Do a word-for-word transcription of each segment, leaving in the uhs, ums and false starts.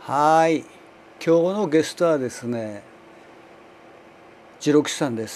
はい、今日のゲストはですね、ジロキさんです。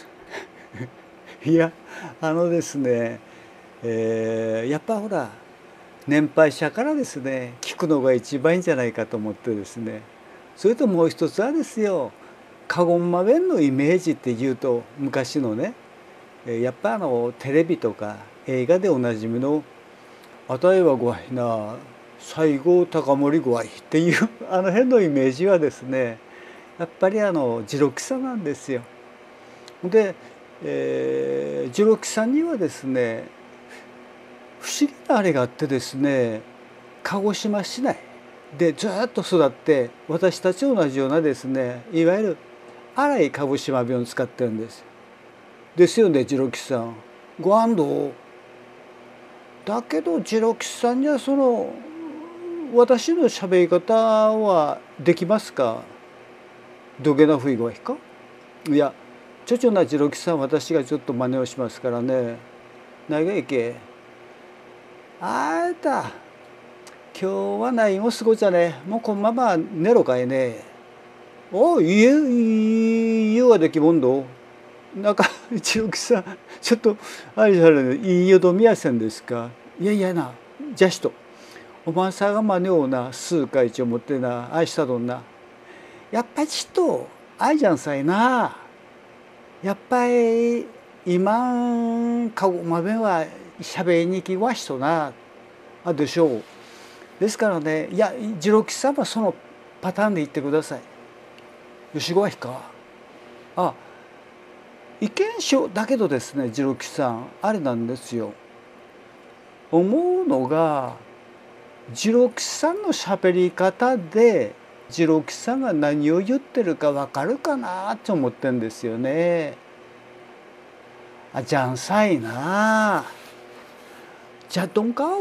いや、あのですね、えーやっぱほら、年配者からですね、聞くのが一番いいんじゃないかと思ってですね、それともう一つはですよ、カゴンマ弁のイメージっていうと、昔のね、えーやっぱあの、テレビとか映画でおなじみの、あたいはごわいな、西郷隆盛ごわいっていうあの辺のイメージはですね、やっぱりあのジロキさなんですよ。で、えー、ジロキさんにはですね不思議なあれがあってですね、鹿児島市内でずっと育って、私たち同じようなですね、いわゆる荒い鹿児島弁を使ってるんですよ。ですよね、ジロキさん。ご安藤だけどジロキさんにはその私の喋り方はできますか？どげなふいごわいか？いや、ちょちょなジロキさん、私がちょっと真似をしますからね。ながいけ。あーた、今日はないもすごじゃね。もうこんまま寝ろかいね。おいいえ、いいよができもんど。なんか、ジロキさん、ちょっと、あれじゃね、いいよどみやせんですか。いやいやな、じゃしと。おまんさんが真似をな、数回一応持ってな、あいしたどんな。やっぱりちと、あいじゃんさいな。やっぱり今かごまべは喋りにきわしとなあでしょう。ですからね、いや次郎吉さんはそのパターンで言ってください。よしごわひか。あ、意見書だけどですね、次郎吉さんあれなんですよ。思うのが次郎吉さんの喋り方で次郎吉さんが何を言ってるかわかるかなと思ってんですよね。あ、じゃんさいな。じゃどんかお。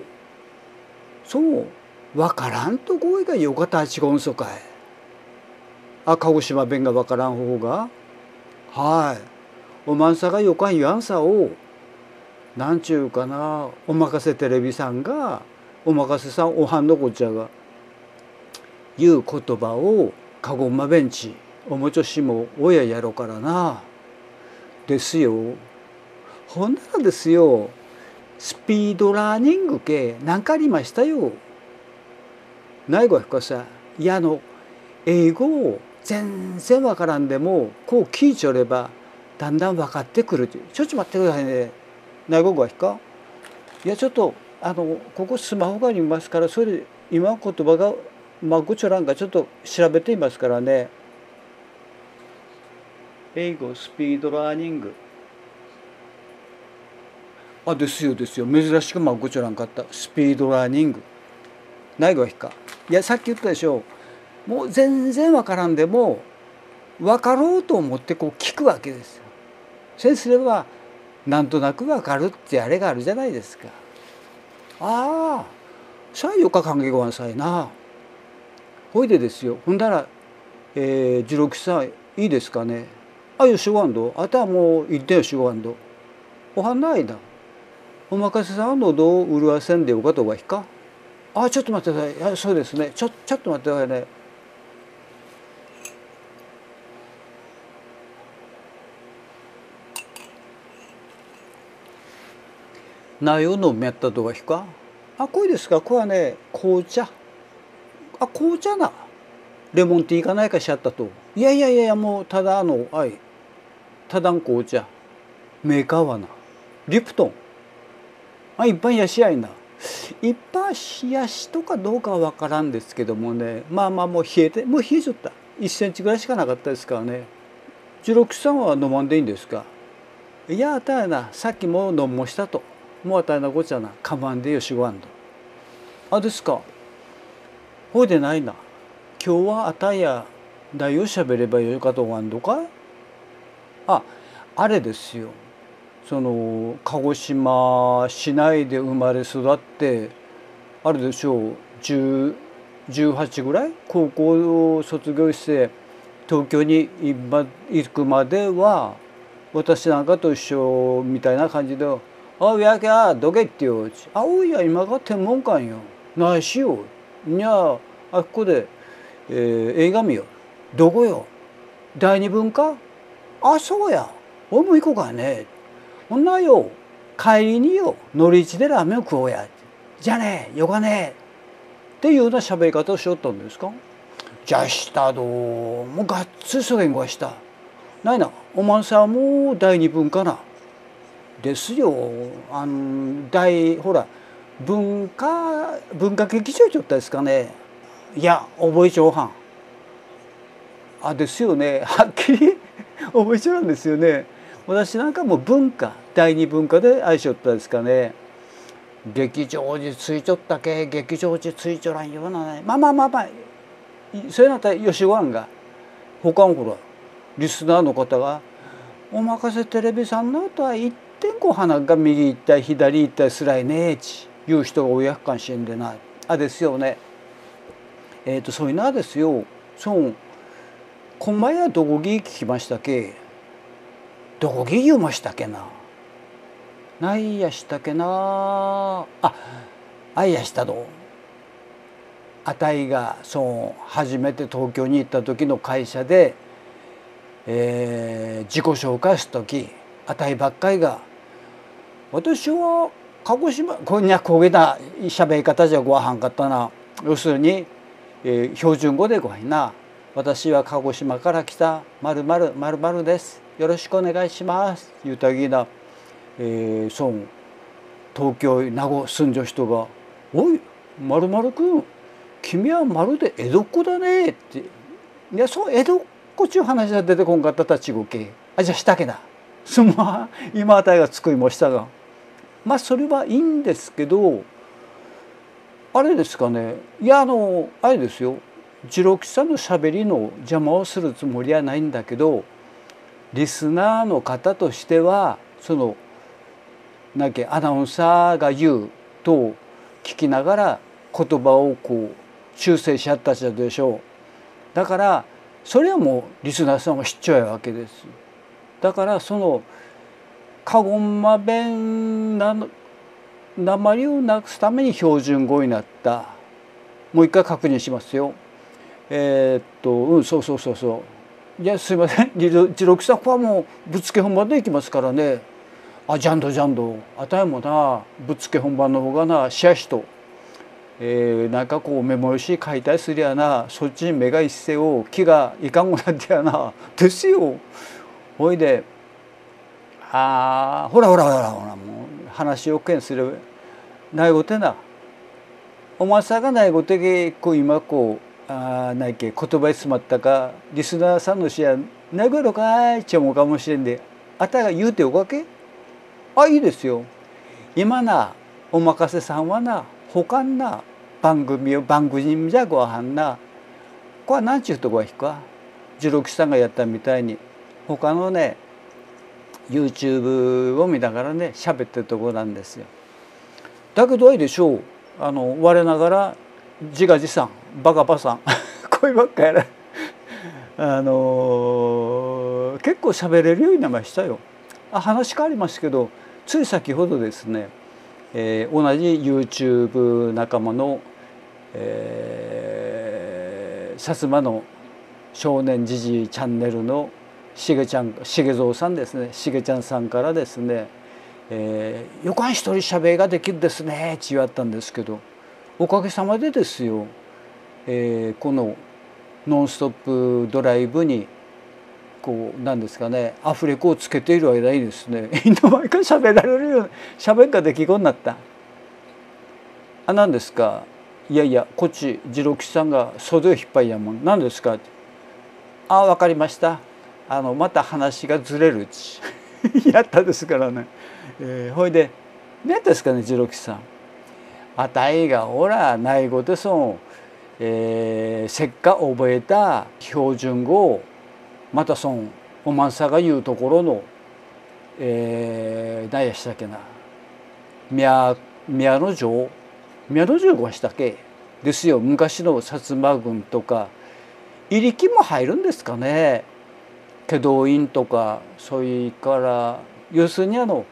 そうわからんとこいがよかたちごんそかい。あ、鹿児島弁がわからん方が。はい。おまんさがよかん言わんさを。なんちゅうかな、おまかせテレビさんが、おまかせさんおはんのこっちゃが、言う言葉を鹿児島弁ち、おもちょしも親やろからな。ですよ。ほんならですよ、スピードラーニング系なんかありましたよ。ないごひかさ。いやあの英語を全然わからんでもこう聞いちょればだんだん分かってくるという。ちょっと待ってくださいね。ないごごひか。いやちょっとあのここスマホがありますから、それで今言葉がまあごちょらんかちょっと調べていますからね。英語スピードラーニング。あ、ですよですよ。珍しくまあごちょらんかった。スピードラーニング。ないごひか。いやさっき言ったでしょう。もう全然わからんでも分かろうと思ってこう聞くわけですよ。そうすればなんとなく分かるってあれがあるじゃないですか。ああ、さあよか考えごわんさいな。ほいでですよ。ほんだら、えー、十六さんいいですかね。あ、よしごわんど。あとはもう一点よしごわんど。おはないだ。おまかせさんのどう潤わせんでよかとがひか。あ、ちょっと待ってください。いや、そうですね。ちょ、ちょっと待ってくださいね。なよのめったとがひか。あ、これですか。これはね、紅茶。あ、紅茶な。レモンティーかないかしちゃったと。いやいやいや、もうただあの、はい。ただん紅茶。メーカーはな。リプトン。あ、一般やしやいな。一般冷やしとかどうかはわからんですけどもね。まあまあもう冷えて、もう冷えちゃった。いっセンチぐらいしかなかったですからね。十六さんは飲まんでいいんですか。いや、あたやな。さっきも飲もしたと。もうあたやなごちゃな。かまんでよしごわんと。あ、ですか。ほいでないな。今日はあたや何をしゃべればよいかとがんどかい。あ、あれですよ。その鹿児島市内で生まれ育ってあれでしょう、じゅう、じゅうはちぐらい高校を卒業して東京に今行くまでは私なんかと一緒みたいな感じで「あ、やけあどけってよ」あ、おいや今が天文館よないしよにゃああっこで、えー、映画見よ。どこよ。第二文化。あ、そうや。俺も行こうかね。ほんなよ。帰りによ。乗り市でラーメンを食おうや。じゃあね、よかね。っていうような喋り方をしよったんですか。じゃあしたど。もうがっつりそげんごした。ないな。おまんさんも第二文化な。ですよ。あの大ほら文化文化劇場ちょったですかね。いや覚えちゃおはん。あですよね。はっきり覚えちゃうんですよね。私なんかも文化第二文化で愛しよったですかね。劇場についちょったけ劇場についちょらんようなね。まあまあまあまあそれなったらよしわんが他のほらリスナーの方が「おまかせテレビさんのとは言ってんこ花が右行ったり左行ったりすらいねえち」いう人がおやっかんしんでない。あですよね。えっ、ー、とそういうのはですよ。そうこんまやどこぎ聞きましたけどこぎ言いましたけなないやしたけなああいやしたどあたいがそう初めて東京に行った時の会社で、えー、自己紹介する時あたいばっかりが私は鹿児島こんにゃこげな喋り方じゃごはんかったな要するに、えー、標準語でごはんな私は鹿児島から来たまるまるまるまるですよろしくお願いします言うたぎな、えー、そん東京名護住んじゃう人が「おいまるまるくん君はまるで江戸っ子だね」って「いやそう江戸っ子ちゅう話が出てこんかったたちごけあじゃあしたけだすま今あたりが作りましたがまあそれはいいんですけどあれですかねいやあのあれですよ次郎吉さんのしゃべりの邪魔をするつもりはないんだけどリスナーの方としてはそのなんかアナウンサーが言うと聞きながら言葉をこう修正し合ったじゃでしょう。だからそれはもうリスナーさんは知っちゃうわけです。だからそのカゴンマ弁なの鉛をなくすために標準語になったもう一回確認しますよ。えー、っとうんそうそうそうそういやすいません次郎吉さんはもうぶっつけ本番でいきますからね。あジャンドジャンドあたいもなぶっつけ本番の方がなシャシと、えー、なんかこうメモ用紙書いたりすりゃなそっちに目が一斉を気がいかんごなってやなですよ。ほいであほらほらほらほらもう話をけんするないごてなお前さんがないごてけこう今こうあないけ言葉に詰まったかリスナーさんのしやないごろかいち思うかもしれんであたが言うておかけあいいですよ。今なおまかせさんはな他な番組を番組じゃごはんなこれは何ちゅうとこが引くか次郎吉さんがやったみたいに他のね YouTube を見ながらね喋ってるところなんですよ。だけどいいでしょうあの我ながら自画自賛バカバさんこういうばっかやらあのー、結構喋れるようになりましたよ。あ話変わりますけどつい先ほどですね、えー、同じ YouTube 仲間の、えー、薩摩の少年じじいチャンネルのしげちゃんしげぞうさんですねしげちゃんさんからですね「えー、よかん一人しゃべりができるですね」って言われたんですけどおかげさまでですよ、えー、この「ノンストップドライブ」にこうなんですかねアフレコをつけている間にですねいつの間にか喋られるよう喋んかできごになった。あ何ですかいやいやこっち次郎吉さんが袖を引っ張りやもん何ですかってあ分かりましたあのまた話がずれるうちやったですからね、えー、ほいで何ですかね次郎吉さんあたいがほらないごでその、えー、せっか覚えた標準語をまたそのおまんさが言うところの、えー、何やしたっけな宮宮之城宮之城はしたっけですよ昔の薩摩軍とか入り木も入るんですかね祁答院とかそれから要するにあの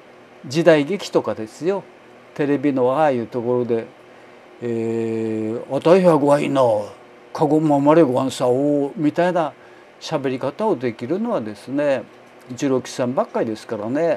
時代劇とかですよテレビのああいうところで、えー、 あたいはごはいなかごままれごわんさおみたいな喋り方をできるのはですね次郎吉さんばっかりですからね。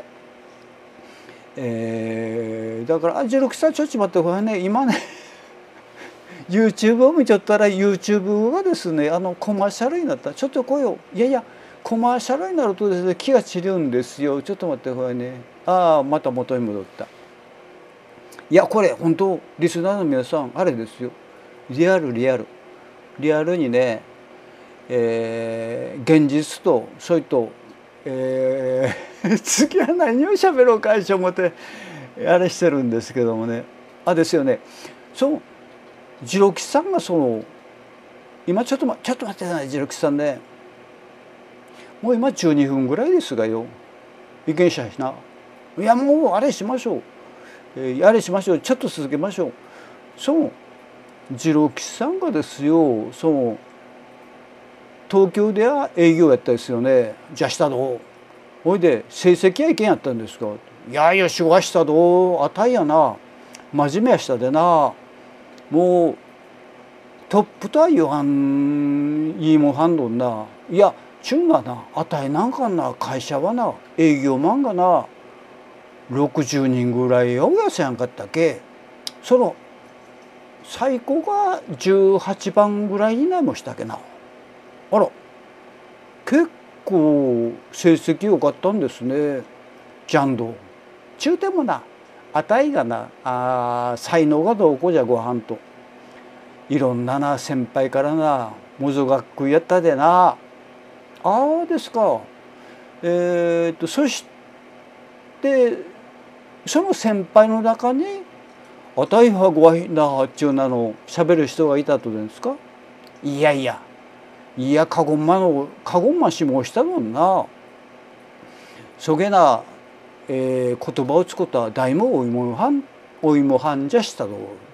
えー、だから「あ次郎吉さんちょっと待ってこれね今ねYouTube を見ちゃったら YouTube がですねあのコマーシャルになったちょっと来いよいやいやコマーシャルになるとですね気が散るんですよちょっと待ってこれねああまた元に戻った。いやこれ本当リスナーの皆さんあれですよリアルリアルリアルにね、えー、現実とそれと、えー、次は何を喋ろうかと思ってあれしてるんですけどもねあですよねその次郎吉さんがその今ちょっと、ま、ちょっと待ってください次郎吉さんねもう今じゅうにふんぐらいですがよ意見者しないやもうあれしましょう、えー、あれしましょうちょっと続けましょうその次郎吉さんがですよその東京では営業やったですよねじゃあしたどうほいで成績はいけんやったんですかいやいや仕事したどあたいやな真面目やしたでなもうトップとは言わんいいもんはんどんないやちゅんがなあたいなんかな会社はな営業マンがなろくじゅうにんぐらいおやせやんかったっけその最高がじゅうはちばんぐらいになりましたっけなあら結構成績良かったんですねジャンド中でもなあたいがなあ才能がどうこうじゃごはんといろんなな先輩からなもぞがっくいやったでなああですかえー、っとそしてその先輩の中にあたいはごはいなっちゅうなのしゃべる人がいたとですかいやいやいやかごんまのかごんましもしたもんなそげな、えー、言葉を使った大もおいもはんおいもはんじゃしたと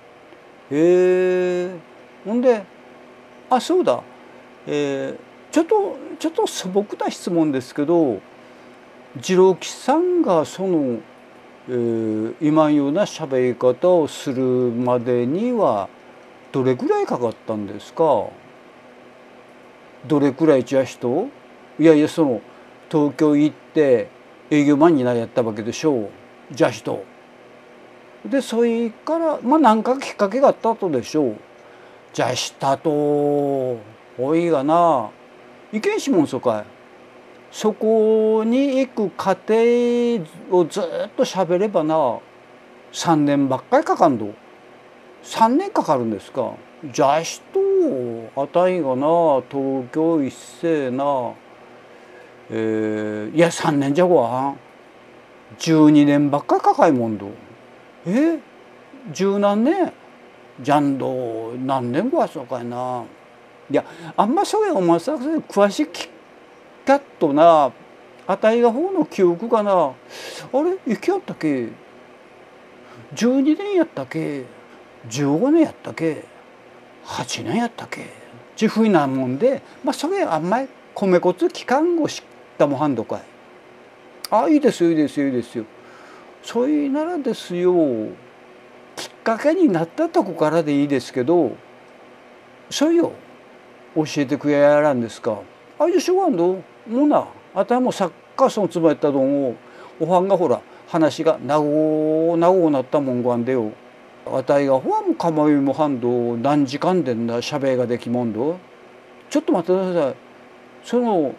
へえほんであそうだ、えー、ちょっとちょっと素朴な質問ですけど次郎吉さんがその、えー、今ような喋り方をするまでにはどれぐらいかかったんですかどれくらいじゃ人いやいやその東京行って営業マンになりやったわけでしょうじゃ人でそれからまあ何かきっかけがあったとでしょうじゃしたとおいがないけんしもんそかいそこに行く過程をずっと喋ればなさんねんばっかりかかんどさんねんかかるんですかじゃ人あたいがな東京一世な、えー、いやさんねんじゃごはんじゅうにねんばっかりかかいもんどえ十何年じゃんど何年ごわそうかいないやあんまそれお前さ詳しい聞かっとなあたいが方の記憶がなあれいけやったっけじゅうにねんやったっけじゅうごねんやったっけはちねんやったっけちふいなもんでまあそれあんまり米骨期間後知ったもはんどかいあいいですよいいですよいいですよそれならですよきっかけになったとこからでいいですけどそれを教えてくれやらんですかあいでしょがんどもうなあたいも作家そのつもりやったと思うおはんがほら話がなごなごなったもんごあんでよあたいがほわもかまいもはんど何時間でんなしゃべができもんどちょっと待ってくださいその、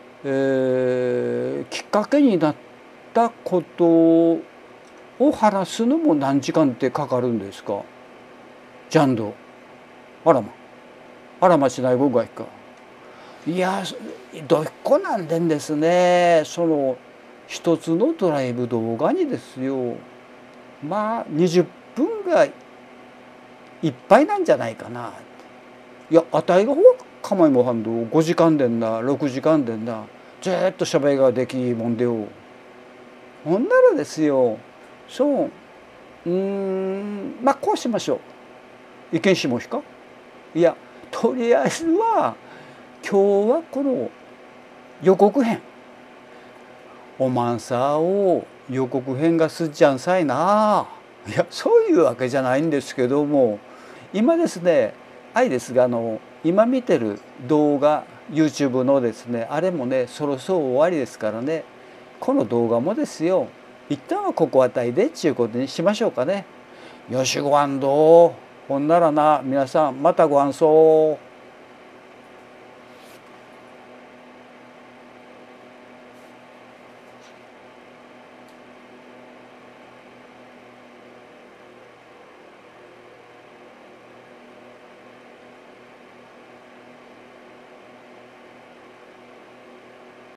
えー、きっかけになったことを話すのも何時間ってかかるんですかジャンドあらまあらましない僕がいかいやどっこなんでんですねその一つのドライブ動画にですよまあにじゅっぷんがいっぱいなんじゃないかないやあたいがほうかまいもはんどごじかんでんなろくじかんでんなずっとしゃべりができもんでよほんならですよそううんまあこうしましょう意見しもしかいやとりあえずは今日はこの予告編おまんさを予告編がすっちゃんさいないやそういうわけじゃないんですけども今ですね、愛ですが、あの今見てる動画 YouTube のですね、あれもねそろそろ終わりですからね、この動画もですよ、一旦はここあたりでっちゅうことにしましょうかね。よしごあんどうほんならな、皆さんまたごあんそう。